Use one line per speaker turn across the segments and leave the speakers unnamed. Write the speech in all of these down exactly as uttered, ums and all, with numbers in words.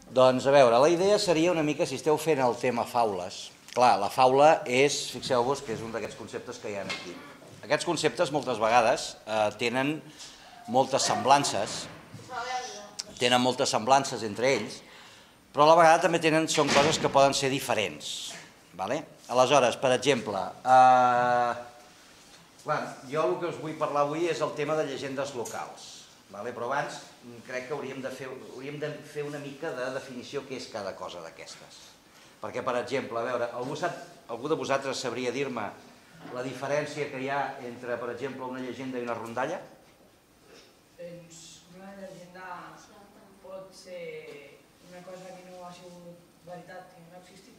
Doncs, a veure, la idea seria una mica, si esteu fent el tema faules, clar, la faula és, fixeu-vos, que és un d'aquests conceptes que hi ha aquí. Aquests conceptes, moltes vegades, eh, tenen moltes semblances, tenen moltes semblances entre ells, però a la vegada també tenen, són coses que poden ser diferents. Vale? Aleshores, per exemple, eh, bueno, jo el que us vull parlar avui és el tema de llegendes locals. Vale? Però abans crec que hauríem de, fer, hauríem de fer una mica de definició què és cada cosa d'aquestes. Perquè, per exemple, a veure, algú, sap, algú de vosaltres sabria dir-me la diferència que hi ha entre, per exemple, una llegenda i una rondalla?
Doncs una llegenda pot ser una cosa que no ha sigut veritat, que no ha existit.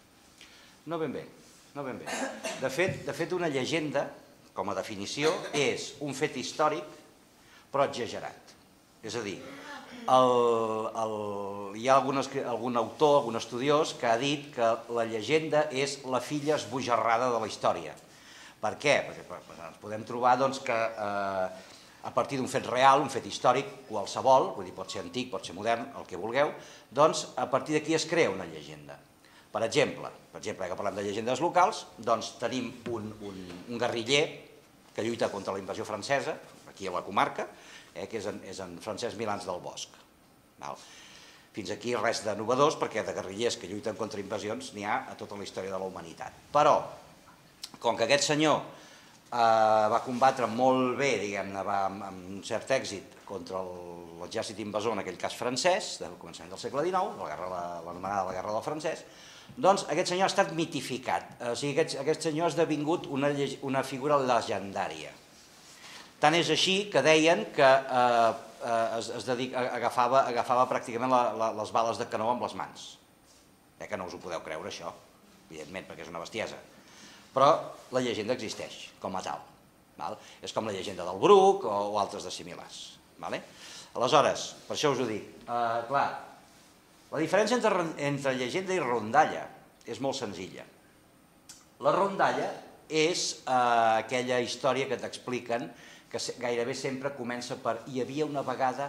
No ben bé, no ben bé. De fet, de fet, una llegenda, com a definició, és un fet històric però exagerat. És a dir, el, el, hi ha algunes, algun autor, algun estudiós, que ha dit que la llegenda és la filla esbojarrada de la història. Per què? Perquè ens podem trobar doncs, que eh, a partir d'un fet real, un fet històric, qualsevol, vull dir, pot ser antic, pot ser modern, el que vulgueu, doncs a partir d'aquí es crea una llegenda. Per exemple, per exemple, que parlem de llegendes locals, doncs tenim un, un, un guerriller que lluita contra la invasió francesa, aquí a la comarca, eh, que és en, és en Francesc Milans del Bosch. Val? Fins aquí res de novedós, perquè de guerrillers que lluiten contra invasions n'hi ha a tota la història de la humanitat. Però, com que aquest senyor eh, va combatre molt bé, diguem-ne, va amb un cert èxit contra l'exèrcit invasor, en aquell cas francès, del començament del segle dinou, l'anomenada la Guerra del Francès, doncs aquest senyor ha estat mitificat, o sigui, aquest, aquest senyor ha esdevingut una, una figura legendària. Tant és així que deien que eh, es, es dedica, agafava, agafava pràcticament la, la, les bales de canó amb les mans. Eh, que no us ho podeu creure, això, evidentment, perquè és una bestiesa. Però la llegenda existeix, com a tal. Val? És com la llegenda del Bruc o, o altres de similars. Vale? Aleshores, per això us ho dic, eh, clar, la diferència entre, entre llegenda i rondalla és molt senzilla. La rondalla és eh, aquella història que t'expliquen que gairebé sempre comença per hi havia una vegada,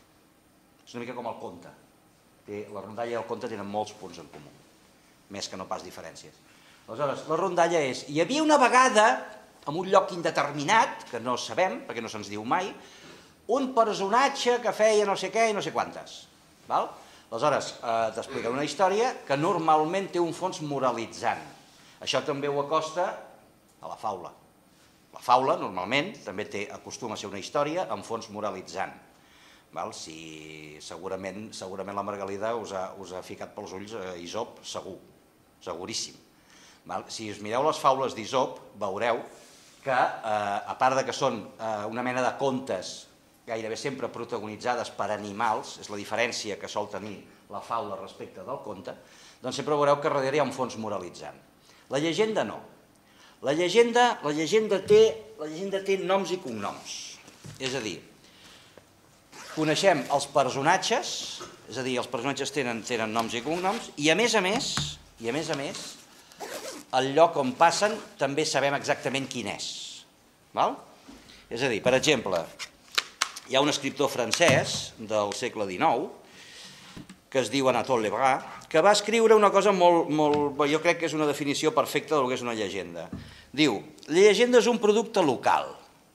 és una mica com el conte. La rondalla i el conte tenen molts punts en comú, més que no pas diferències. Aleshores, la rondalla és hi havia una vegada, en un lloc indeterminat, que no sabem, perquè no se'ns diu mai, un personatge que feia no sé què i no sé quantes. Val? Aleshores, eh, t'expliquen una història que normalment té un fons moralitzant. Això també ho acosta a la faula. La faula, normalment, també té, acostuma a ser una història amb fons moralitzant. Val? Si, segurament, segurament la Margalida us ha, us ha ficat pels ulls a Isop, segur, seguríssim. Val? Si us mireu les faules d'Isop, veureu que, eh, a part de que són eh, una mena de contes gairebé sempre protagonitzades per animals, és la diferència que sol tenir la faula respecte del conte, doncs sempre veureu que darrere hi ha un fons moralitzant. La llegenda no. La llegenda, la llegenda té, la llegenda té noms i cognoms. És a dir, coneixem els personatges, és a dir, els personatges tenen, tenen noms i cognoms, i a més a més, i a més a més, el lloc on passen també sabem exactament quin és. Val? És a dir, per exemple, hi ha un escriptor francès del segle dinou, que es diu Anatole Lebras, que va escriure una cosa molt, molt, jo crec que és una definició perfecta del que és una llegenda. Diu, la llegenda és un producte local.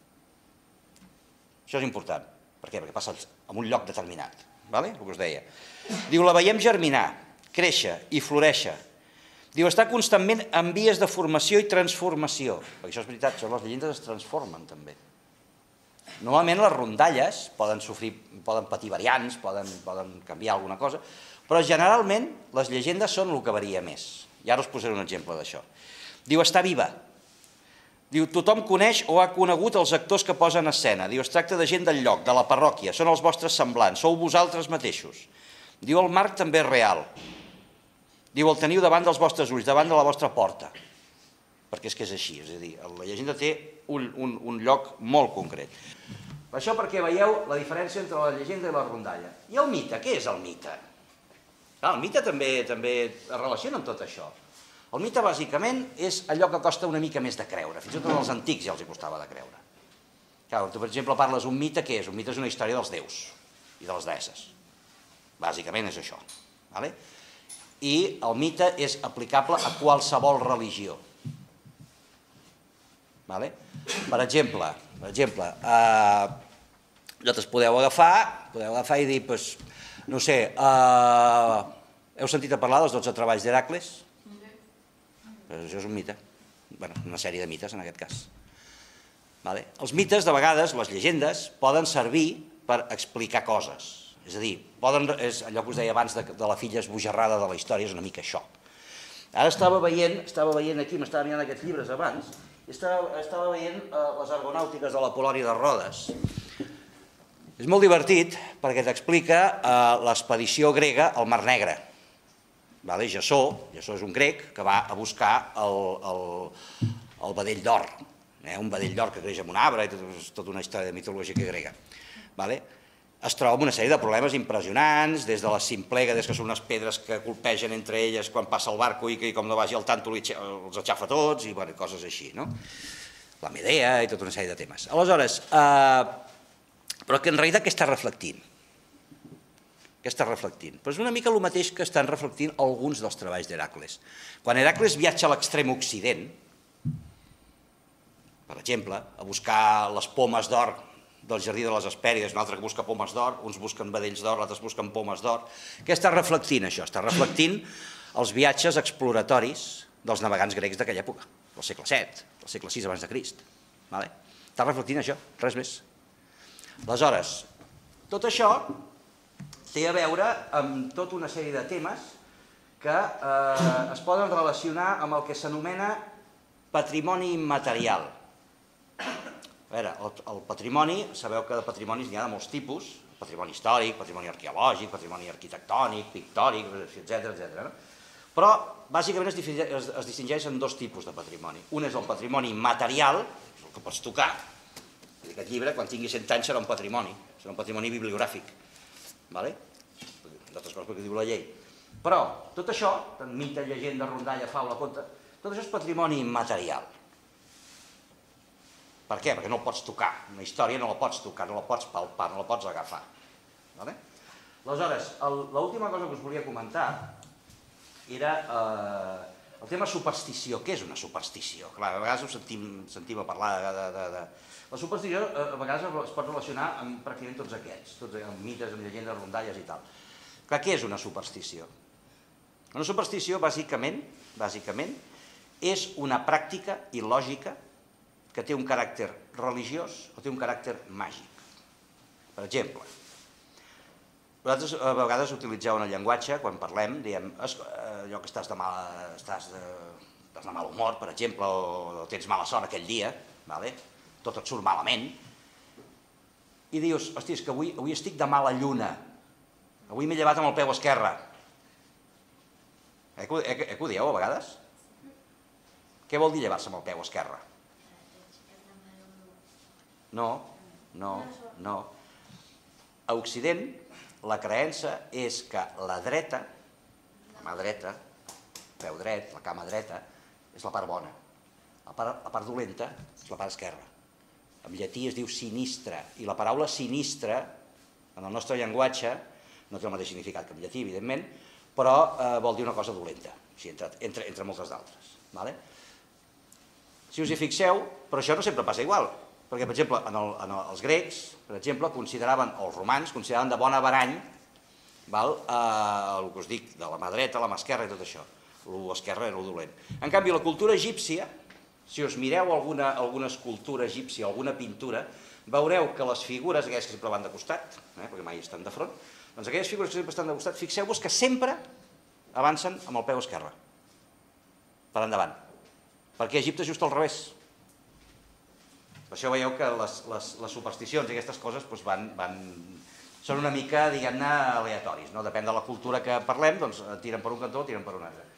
Això és important. Per què? Perquè passa en un lloc determinat. El que us deia. Diu, la veiem germinar, créixer i floreixer. Diu, està constantment en vies de formació i transformació. Perquè això és veritat, les llegendes es transformen també. Normalment les rondalles poden sofrir, poden patir variants, poden, poden canviar alguna cosa, però generalment les llegendes són el que varia més. I ara us posaré un exemple d'això. Diu, està viva. Diu, tothom coneix o ha conegut els actors que posen a escena. Diu, es tracta de gent del lloc, de la parròquia, són els vostres semblants, sou vosaltres mateixos. Diu, el marc també és real. Diu, el teniu davant dels vostres ulls, davant de la vostra porta. Perquè és que és així, és a dir, la llegenda té un, un, un lloc molt concret. Això perquè veieu la diferència entre la llegenda i la rondalla. I el mite, què és el mite? Ah, el mite també, també es relaciona amb tot això. El mite, bàsicament, és allò que costa una mica més de creure. Fins i tot als antics ja els hi costava de creure. Clar, tu, per exemple, parles un mite, què és? Un mite és una història dels déus i de les deesses. Bàsicament és això. I el mite és aplicable a qualsevol religió. Per exemple, per exemple, vosaltres podeu agafar, podeu agafar i dir, no sé, heu sentit a parlar dels dotze treballs d'Hèracles? Això és un mite, una sèrie de mites en aquest cas. Els mites, de vegades, les llegendes, poden servir per explicar coses. És a dir, allò que us deia abans de la filla esbojarrada de la història és una mica això. Ara estava veient, estava veient aquí, m'estava mirant aquests llibres abans, i estava veient les argonàutiques de l'Apol·loni de Rodes. És molt divertit perquè t'explica l'expedició grega al Mar Negre. Jasó, Jasó és un grec que va a buscar el vedell d'or, un vedell d'or que creix en un arbre, és tota una història de mitologia grega. Es troba amb una sèrie de problemes impressionants, des de les simplegades, que són unes pedres que colpegen entre elles quan passa el barco i que com no vagi al tanto els aixafa tots, i coses així. La Medea i tota una sèrie de temes. Aleshores, però que en realitat què està reflectint? Què està reflectint? És una mica el mateix que estan reflectint alguns dels treballs d'Hèracles. Quan Hèracles viatja a l'extrem occident, per exemple, a buscar les pomes d'or del jardí de les Hespèrides, un altre que busca pomes d'or, uns busquen vedells d'or, altres busquen pomes d'or. Què està reflectint això? Està reflectint els viatges exploratoris dels navegants grecs d'aquella època, del segle set, del segle sis abans de Crist. Està reflectint això, res més. Aleshores, tot això té a veure amb tota una sèrie de temes que es poden relacionar amb el que s'anomena patrimoni immaterial. A veure, el patrimoni, sabeu que de patrimonis n'hi ha de molts tipus, patrimoni històric, patrimoni arqueològic, patrimoni arquitectònic, pictòric, etcètera. Però, bàsicament, es distingeix en dos tipus de patrimoni. Un és el patrimoni material, el que pots tocar. Aquest llibre, quan tingui cent anys, serà un patrimoni, serà un patrimoni bibliogràfic. D'altres coses perquè diu la llei. Però, tot això, tant mite, llegenda, rondalla, faula, conte, tot això és patrimoni immaterial. Per què? Perquè no el pots tocar. Una història no la pots tocar, no la pots palpar, no la pots agafar. Aleshores, l'última cosa que us volia comentar era el tema superstició. Què és una superstició? Clar, a vegades ho sentim a parlar de... La superstició a vegades es pot relacionar amb pràcticament tots aquests, tots amb mites, amb llegendes, rondalles i tal. Clar, què és una superstició? Una superstició, bàsicament, bàsicament, és una pràctica il·lògica que té un caràcter religiós o té un caràcter màgic. Per exemple, vosaltres a vegades utilitzeu en el llenguatge, quan parlem, diem, allò que estàs de mal humor, per exemple, o tens mala sort aquell dia, tot et surt malament, i dius, hosti, és que avui estic de mala lluna, avui m'he llevat amb el peu esquerre. Eh que ho dieu a vegades? Què vol dir llevar-se amb el peu esquerre? No, no, no. A Occident, la creença és que la dreta, la mà dreta, el peu dret, la cama dreta, és la part bona. La part dolenta és la part esquerra. En llatí es diu sinistra, i la paraula sinistra, en el nostre llenguatge, no té el mateix significat que en llatí, evidentment, però vol dir una cosa dolenta, entre moltes d'altres. Si us hi fixeu, però això no sempre passa igual. Perquè, per exemple, els grecs, per exemple, consideraven, o els romans, consideraven de bon averany el que us dic, de la mà dreta, la mà esquerra i tot això. L'esquerra era el dolent. En canvi, la cultura egípcia, si us mireu alguna escultura egípcia, alguna pintura, veureu que les figures, aquelles que sempre van de costat, perquè mai estan de front, doncs aquelles figures que sempre estan de costat, fixeu-vos que sempre avancen amb el peu esquerre, per endavant. Perquè a Egipte és just al revés. Per això veieu que les supersticions i aquestes coses són una mica, diguem-ne, aleatoris. Depèn de la cultura que parlem, doncs tiren per un cantó o tiren per un altre.